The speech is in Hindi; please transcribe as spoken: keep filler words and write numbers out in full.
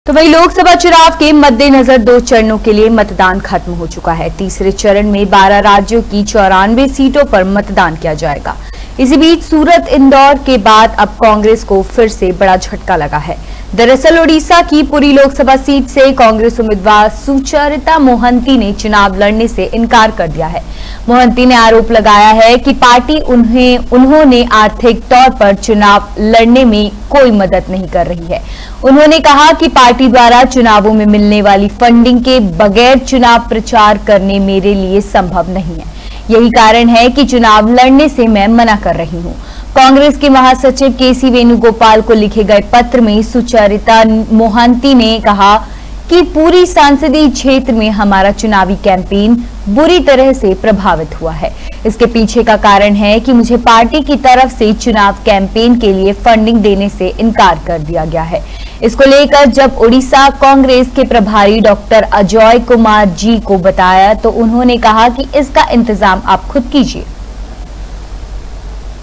तो वही लोकसभा चुनाव के मद्देनजर दो चरणों के लिए मतदान खत्म हो चुका है। तीसरे चरण में बारह राज्यों की चौरानवे सीटों पर मतदान किया जाएगा। इसी बीच सूरत, इंदौर के बाद अब कांग्रेस को फिर से बड़ा झटका लगा है। दरअसल ओडिशा की पुरी लोकसभा सीट से कांग्रेस उम्मीदवार सुचरिता मोहंती ने चुनाव लड़ने से इनकार कर दिया है। मोहंती ने आरोप लगाया है कि पार्टी उन्हें उन्होंने आर्थिक तौर पर चुनाव लड़ने में कोई मदद नहीं कर रही है। उन्होंने कहा कि पार्टी द्वारा चुनावों में मिलने वाली फंडिंग के बगैर चुनाव प्रचार करने मेरे लिए संभव नहीं है। यही कारण है कि चुनाव लड़ने से मैं मना कर रही हूं। कांग्रेस के महासचिव के सी वेणुगोपाल को लिखे गए पत्र में सुचरिता मोहंती ने कहा कि पूरी संसदीय क्षेत्र में हमारा चुनावी कैंपेन बुरी तरह से प्रभावित हुआ है। इसके पीछे का कारण है कि मुझे पार्टी की तरफ से चुनाव कैंपेन के लिए फंडिंग देने से इनकार कर दिया गया है। इसको लेकर जब ओडिशा कांग्रेस के प्रभारी डॉक्टर अजय कुमार जी को बताया तो उन्होंने कहा कि इसका इंतजाम आप खुद कीजिए।